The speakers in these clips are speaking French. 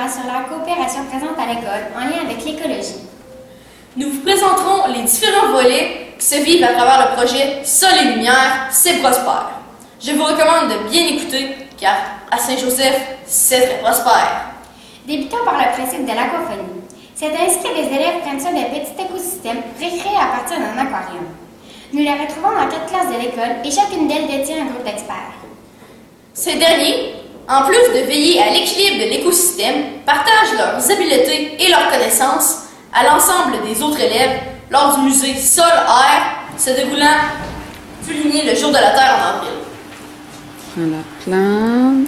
intégrale sur la coopération présente à l'école en lien avec l'écologie. Nous vous présenterons les différents volets qui se vivent à travers le projet Sol et Lumière, c'est prospère. Je vous recommande de bien écouter, car à Saint-Joseph, c'est très prospère. Débutons par le principe de l'aquaphonie. C'est ainsi que les élèves prennent soin d'un petit écosystème recréé à partir d'un aquarium. Nous les retrouvons dans 4 classes de l'école et chacune d'elles détient un groupe d'experts. Ces derniers, en plus de veiller à l'équilibre de l'écosystème, partagent leurs habiletés et leurs connaissances à l'ensemble des autres élèves lors du musée Sol-Air se déroulant souligné le jour de la Terre en avril. La plante.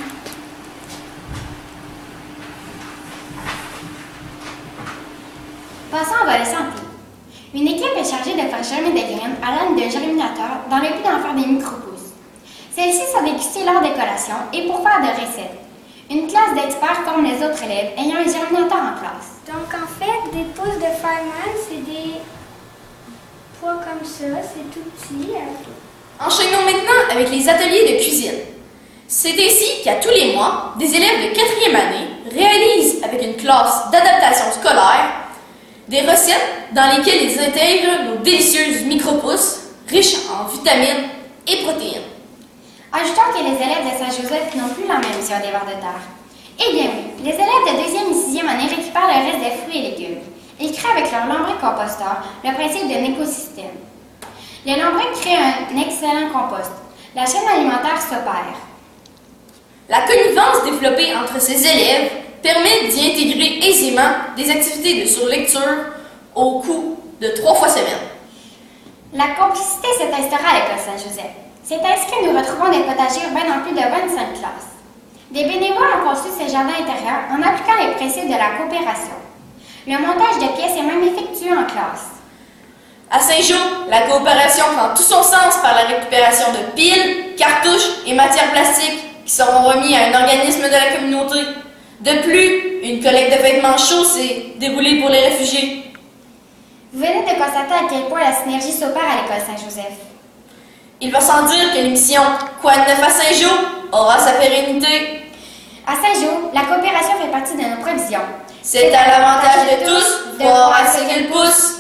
Passons au volet santé. Une équipe est chargée de faire germer des graines à l'aide d'un germinateur dans le but d'en faire des micro-pousses. Celles-ci sont dégustées lors des collations et pour faire de recettes. Une classe d'experts forme les autres élèves ayant un germinateur en classe. Donc en fait, des pousses de fireman, c'est des pois comme ça, c'est tout petit. Enchaînons maintenant avec les ateliers de cuisine. C'est ainsi qu'à tous les mois, des élèves de 4e année réalisent avec une classe d'adaptation scolaire des recettes dans lesquelles ils intègrent nos délicieuses micro-pousses riches en vitamines et protéines. Ajoutons que les élèves de Saint-Joseph n'ont plus la même mission des vers de terre. Eh bien oui, les élèves de 2e et 6e année récupèrent le reste des fruits et légumes. Ils créent avec leur lambris composteur le principe d'un écosystème. Le lambris crée un excellent compost. La chaîne alimentaire s'opère. La connivence développée entre ces élèves permet d'y intégrer aisément des activités de surlecture au cours de 3 fois semaine. La complicité s'est instaurée à l'école Saint-Joseph. C'est ainsi que nous retrouvons des potagers urbains dans plus de 25 classes. Des bénévoles ont conçu ces jardins intérieurs en appliquant les principes de la coopération. Le montage de pièces est même effectué en classe. À Saint-Jean, la coopération prend tout son sens par la récupération de piles, cartouches et matières plastiques qui seront remis à un organisme de la communauté. De plus, une collecte de vêtements chauds s'est déroulée pour les réfugiés. Vous venez de constater à quel point la synergie s'opère à l'école Saint-Joseph. Il va sans dire que l'émission Quoi de neuf à Saint-Jean aura sa pérennité. À Saint-Jean, la coopération fait partie de nos prévisions. C'est à l'avantage de tous, voir à ce qu'elle pousse.